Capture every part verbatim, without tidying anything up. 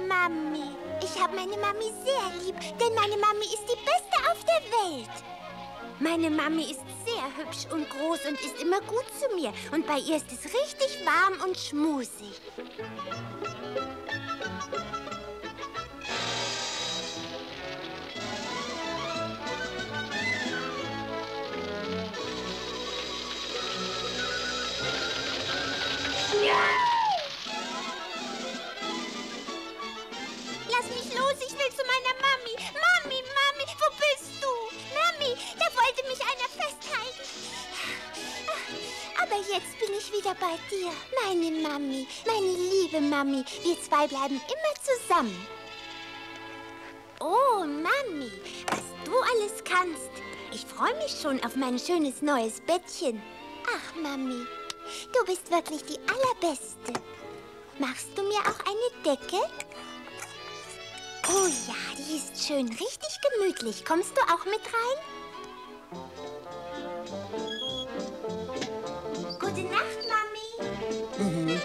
Mami. Ich habe meine Mami sehr lieb, denn meine Mami ist die Beste auf der Welt. Meine Mami ist sehr hübsch und groß und ist immer gut zu mir. Und bei ihr ist es richtig warm und schmusig. Lass mich los, ich will zu meiner Mami. Mami, Mami, wo bist du? Mami, da wollte mich einer festhalten. Aber jetzt bin ich wieder bei dir. Meine Mami, meine liebe Mami. Wir zwei bleiben immer zusammen. Oh, Mami, was du alles kannst. Ich freue mich schon auf mein schönes neues Bettchen. Ach, Mami, du bist wirklich die Allerbeste. Machst du mir auch eine Decke? Oh ja, die ist schön, richtig gemütlich. Kommst du auch mit rein? Gute Nacht, Mami. Mhm.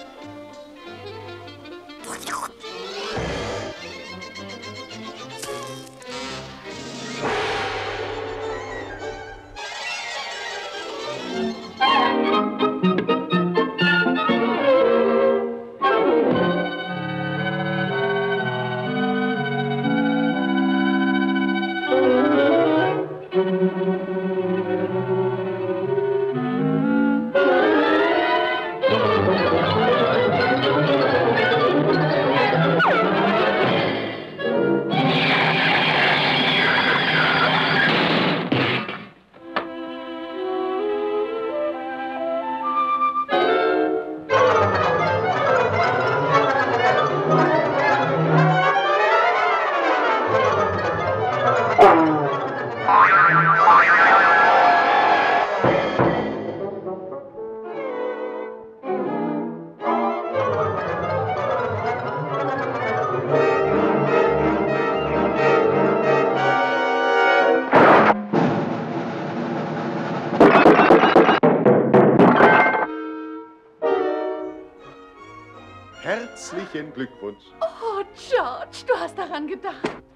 Herzlichen Glückwunsch. Oh, George, du hast daran gedacht.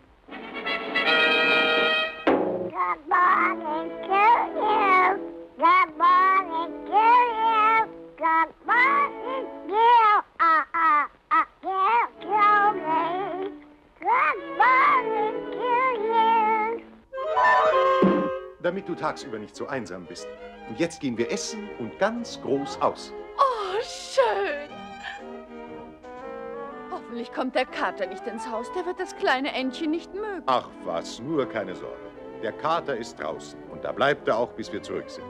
Good morning to you. Good morning to you. Good morning, you. Ah, ah, ah, you, to me. Good morning to you. Damit du tagsüber nicht so einsam bist. Und jetzt gehen wir essen und ganz groß aus. Oh, schön. Hoffentlich kommt der Kater nicht ins Haus. Der wird das kleine Entchen nicht mögen. Ach was, nur keine Sorge. Der Kater ist draußen und da bleibt er auch, bis wir zurück sind.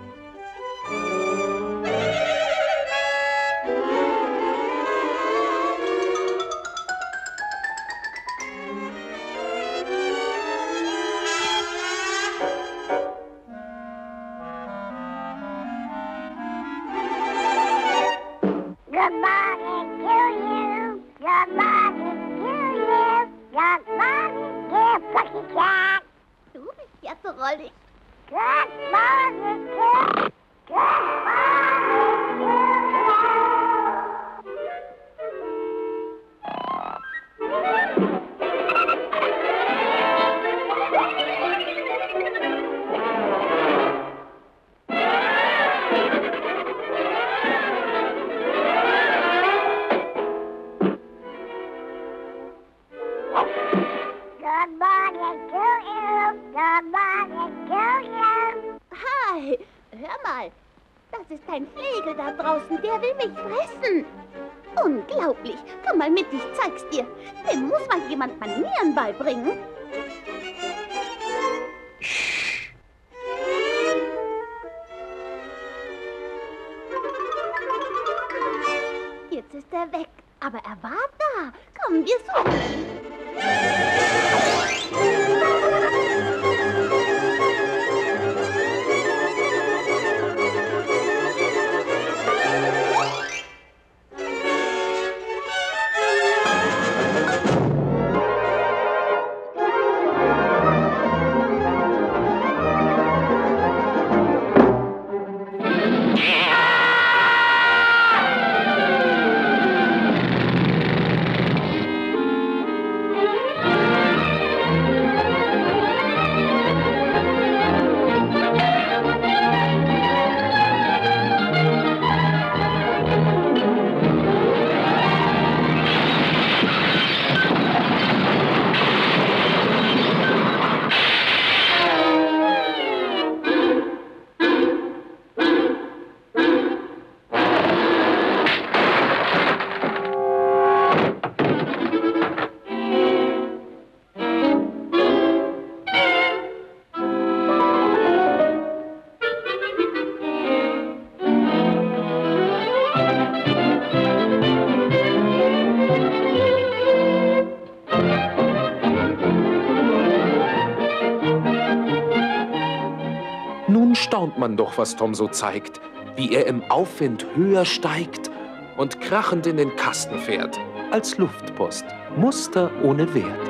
Good morning to you. Good morning to you. Good morning, dear Pussycat. Du bist ja drollig. Good morning to Good morning to Good morning to you. Good morning to you. Hi, hör mal. Das ist ein Flegel da draußen, der will mich fressen. Unglaublich. Komm mal mit, ich zeig's dir. Dem muss mal jemand Manieren beibringen. Jetzt ist er weg, aber er war da. Komm, wir suchen ihn. staunt man doch, was Tom so zeigt. Wie er im Aufwind höher steigt und krachend in den Kasten fährt. Als Luftpost, Muster ohne Wert.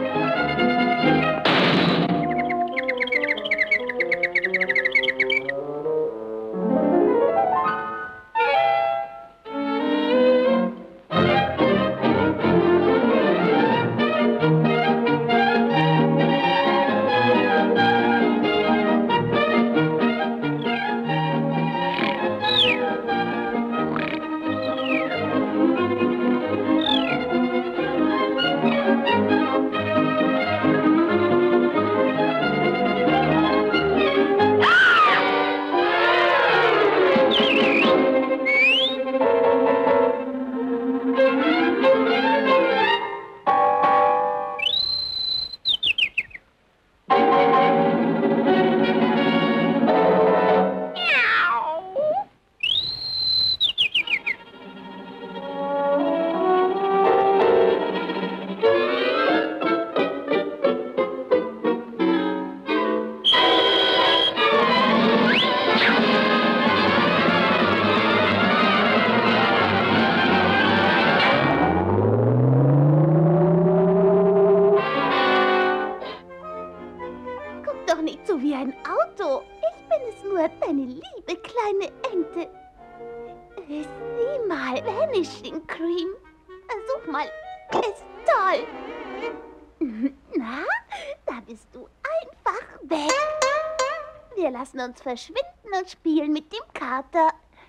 Vanishing Cream. Versuch mal. Ist toll. Na, da bist du einfach weg. Wir lassen uns verschwinden und spielen mit dem Kater.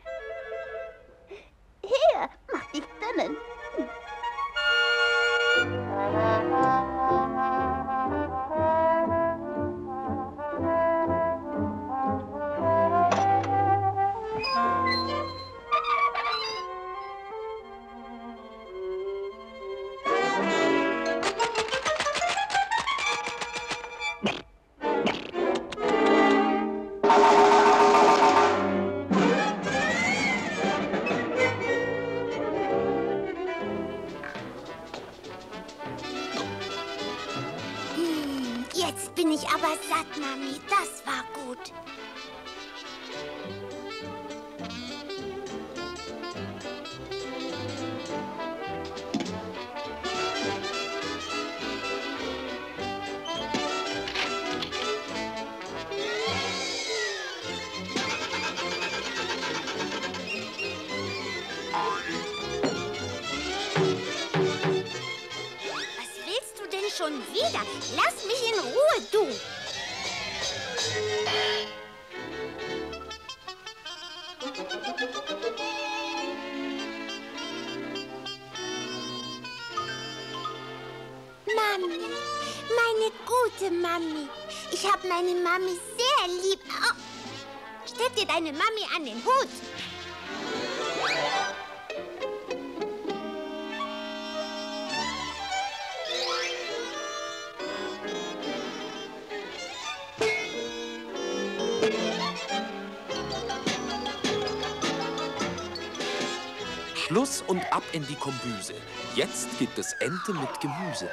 Hier, mach dich drinnen. Jetzt bin ich aber satt, Mami. Das war gut. Schon wieder. Lass mich in Ruhe, du. Mami, meine gute Mami. Ich habe meine Mami sehr lieb. Oh. Steck dir deine Mami an den Hut. Schluss und ab in die Kombüse. Jetzt gibt es Ente mit Gemüse.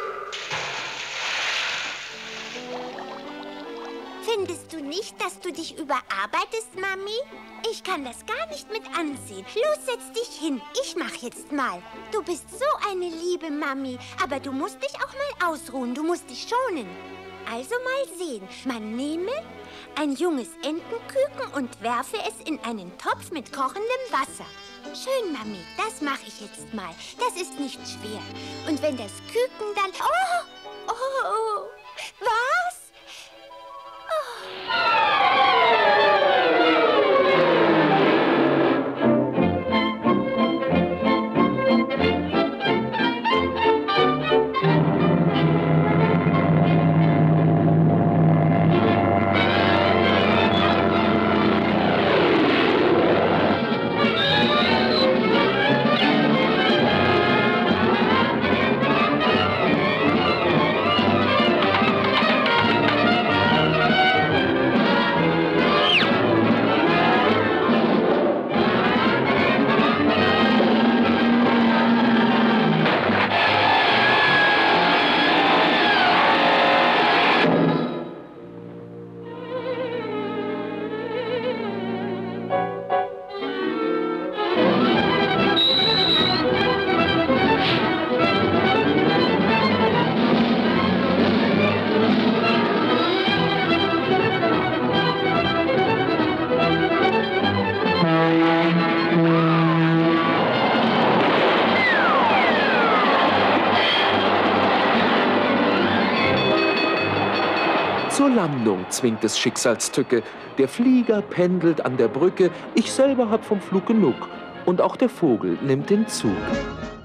Findest du nicht, dass du dich überarbeitest, Mami? Ich kann das gar nicht mit ansehen. Los, setz dich hin. Ich mach jetzt mal. Du bist so eine liebe Mami. Aber du musst dich auch mal ausruhen. Du musst dich schonen. Also mal sehen. Man nehme ein junges Entenküken und werfe es in einen Topf mit kochendem Wasser. Schön, Mami. Das mache ich jetzt mal. Das ist nicht schwer. Und wenn das Küken dann... Oh! Oh! Was? Oh. Zur Landung zwingt es Schicksalstücke. Der Flieger pendelt an der Brücke. Ich selber hab vom Flug genug. Und auch der Vogel nimmt den Zug.